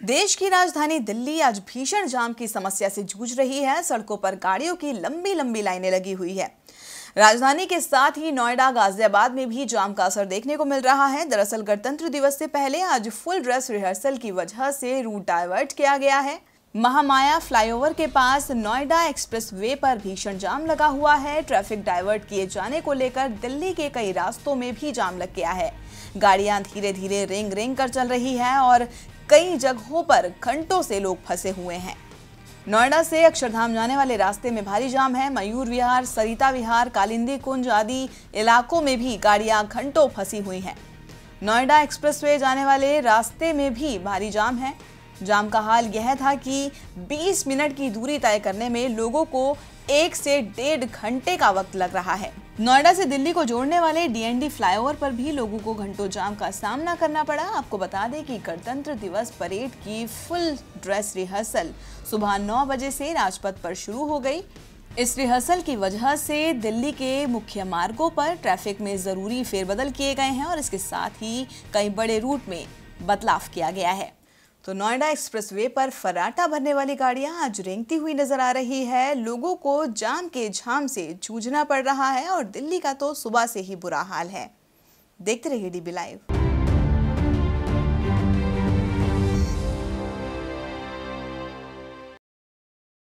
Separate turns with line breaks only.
देश की राजधानी दिल्ली आज भीषण जाम की समस्या से जूझ रही है। सड़कों पर गाड़ियों की लंबी लंबी लाइनें लगी हुई है। राजधानी के साथ ही नोएडा, गाजियाबाद में भी जाम का असर देखने को मिल रहा है। दरअसल गणतंत्र दिवस से पहले आज फुल ड्रेस रिहर्सल की वजह से रूट डाइवर्ट किया गया है। महामाया फ्लाईओवर के पास नोएडा एक्सप्रेस वे पर भीषण जाम लगा हुआ है। ट्रैफिक डाइवर्ट किए जाने को लेकर दिल्ली के कई रास्तों में भी जाम लग गया है। गाड़ियां धीरे धीरे रेंग रेंग कर चल रही है और कई जगहों पर घंटों से लोग फंसे हुए हैं। नोएडा से अक्षरधाम जाने वाले रास्ते में भारी जाम है। मयूर विहार, सरिता विहार, कालिंदी कुंज आदि इलाकों में भी गाड़ियां घंटों फंसी हुई हैं। नोएडा एक्सप्रेसवे जाने वाले रास्ते में भी भारी जाम है। जाम का हाल यह था कि 20 मिनट की दूरी तय करने में लोगों को 1 से 1.5 घंटे का वक्त लग रहा है। नोएडा से दिल्ली को जोड़ने वाले डीएनडी फ्लाईओवर पर भी लोगों को घंटों जाम का सामना करना पड़ा। आपको बता दें कि गणतंत्र दिवस परेड की फुल ड्रेस रिहर्सल सुबह 9 बजे से राजपथ पर शुरू हो गई। इस रिहर्सल की वजह से दिल्ली के मुख्य मार्गों पर ट्रैफिक में जरूरी फेरबदल किए गए हैं और इसके साथ ही कई बड़े रूट में बदलाव किया गया है। तो नोएडा एक्सप्रेसवे पर फर्राटा भरने वाली गाड़ियां आज रेंगती हुई नजर आ रही है। लोगों को जाम के झाम से जूझना पड़ रहा है और दिल्ली का तो सुबह से ही बुरा हाल है। देखते रहिए डीबी लाइव।